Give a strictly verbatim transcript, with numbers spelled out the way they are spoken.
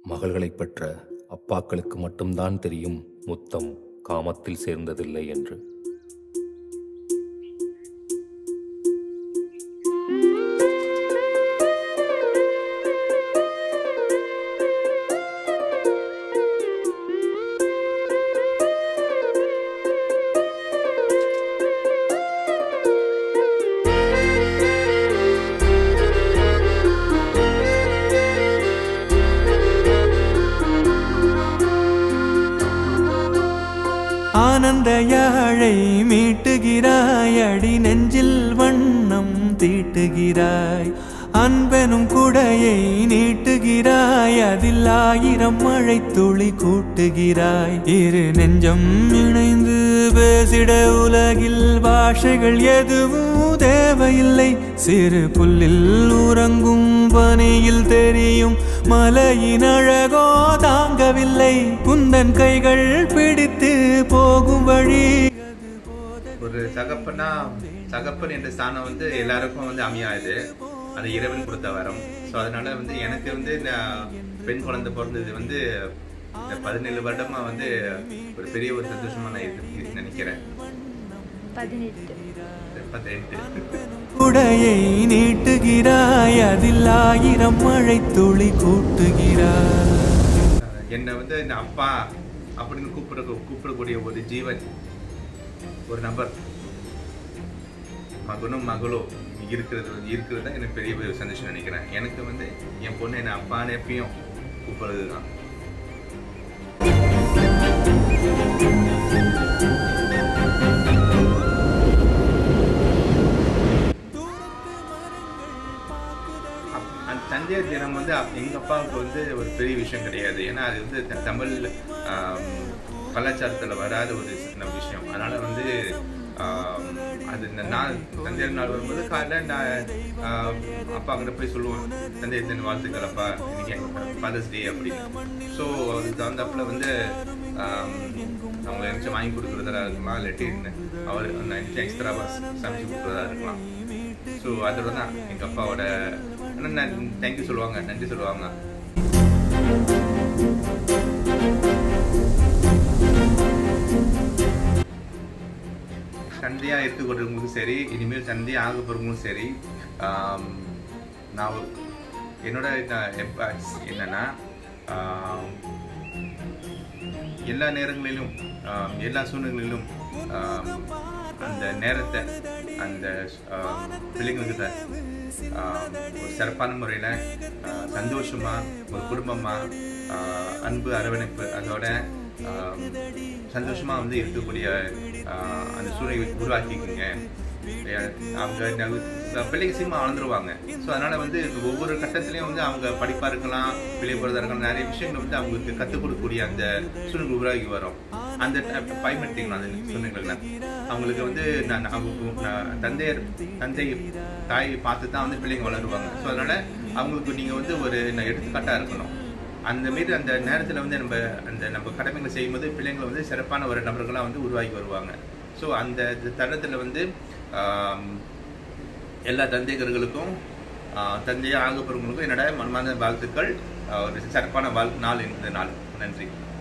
மகள்களைப் பெற்ற அப்பாக்களுக்கு மட்டும்தான் தெரியும் முத்தம் காமத்தில் சேர்ந்ததில்லை என்று. ஆனந்த யாழை மீட்டுகிறாய், அடி நெஞ்சில் வண்ணம் தீட்டுகிறாய், அன்பெனும் குடையை நீட்டுகிறாய், அதில் ஆயிரம் மழை துளி கூட்டுகிறாய். இரு நெஞ்சம் இணைந்து பேசிட உலகில் பாஷைகள் எதுவும் தேவையில்லை. சிறு புல்லில் உறங்கும் பனியில் தெரியும் மலையின் அழகோ தாங்கவில்லை. குந்தன் கைகள் பிடித்து போகும் வழி. ஒரு தகப்பனா தகப்பன் என்ற ஸ்தானம் வந்து எல்லாருக்கும் வந்து அமையாது, அது இறைவன் கொடுத்த வரம். ஸோ அதனால வந்து எனக்கு வந்து இந்த பெண் குழந்தை பிறந்தது வந்து இந்த பதினேழு வருடமா வந்து ஒரு பெரிய ஒரு சந்தோஷமா நான் இருக்கு நினைக்கிறேன். பதினெட்டு குடையை நீட்டுகிறாய், அதில் ஆயிரம் மழை துளி கூட்டுகிறாய். என்னை வந்து இந்த அப்பா அப்படின்னு கூப்பிட கூப்பிடக்கூடிய ஒரு ஜீவன், ஒரு நபர், மகனும் மகளோ இருக்கிறது இருக்கிறது தான் எனக்கு பெரிய பெரிய சந்தோஷம் நினைக்கிறேன். எனக்கு வந்து என் பொண்ணு என்னை அப்பான்னு எப்பயும் கூப்பிடுறது தான். தந்தையர் தினம் வந்து எங்கள் அப்பாவுக்கு வந்து ஒரு பெரிய விஷயம் கிடையாது. ஏன்னா அது வந்து தமிழ் கலாச்சாரத்தில் வராத ஒரு விஷயம். அதனால் வந்து அது இந்த நாள் தந்தையர் நாள் வரும்போது காலைல நான் அப்பா கிட்ட போய் சொல்லுவோம், தந்தையர் தின வாழ்த்துக்கள் அப்பா, இன்னைக்கு ஃபாதர்ஸ் டே அப்படின்னு. ஸோ அதுக்கு தகுந்தாப்புல வந்து அவங்க நினச்சி வாங்கி கொடுக்குறதா இருக்கலாம், இல்லாட்டி அவர் நினச்சி எக்ஸ்ட்ராவாக சமைச்சு கொடுக்குறதா இருக்கலாம். ஸோ அதோட தான் எங்கள் அப்பாவோட தேங்க்யூ சொல்லுவாங்க, நன்றி சொல்லுவாங்க. தந்தையாக இருக்கக்கூடியவங்களுக்கும் சரி, இனிமேல் தந்தையாக ஆக போகிறவங்களும் சரி, நான் என்னோட எட்வைஸ் என்னன்னா, எல்லா நேரங்களிலும் எல்லா சூழ்நிலைகளிலும் அந்த நேரத்தை அந்த பிள்ளைங்களுக்கு ஒரு சிறப்பான முறையில் சந்தோஷமாக ஒரு குடும்பமாக அன்பு அரவணைப்பு அதோட சந்தோஷமாக வந்து இருக்கக்கூடிய அந்த சூழ்நிலை உருவாக்கிக்குங்க. அவங்க பிள்ளைங்க சீமா வளர்ந்துருவாங்க. ஸோ அதனால் வந்து ஒவ்வொரு கட்டத்துலேயும் வந்து அவங்க படிப்பாக இருக்கலாம், பிள்ளை போகிறதா இருக்கலாம், நிறைய விஷயங்கள் வந்து அவங்களுக்கு கற்றுக் கொடுக்கக்கூடிய அந்த சூழ்நிலை உருவாகி வரும். அந்த பயன்படுத்திக்கலாம் அந்த சூழ்நிலைகளை. அவங்களுக்கு வந்து நான் தந்தையர் தந்தை தாய் பார்த்து தான் வந்து பிள்ளைங்க வளருவாங்க. ஸோ அதனால் அவங்களுக்கு நீங்கள் வந்து ஒரு எடுத்துக்காட்டாக இருக்கணும். அந்த மாரி அந்த நேரத்தில் வந்து நம்ம அந்த நம்ம கடமைகளை செய்யும்போது பிள்ளைங்களை வந்து சிறப்பான ஒரு நபர்களாக வந்து உருவாகி வருவாங்க. ஸோ அந்த தருணத்தில் வந்து எல்லா தந்தையர்களுக்கும் தந்தையாக ஆகப்படுறவங்களுக்கும் என்னோட மனமார்ந்த வாழ்த்துக்கள். ஒரு சிறப்பான வாழ் நாள் இந்த நாள். நன்றி.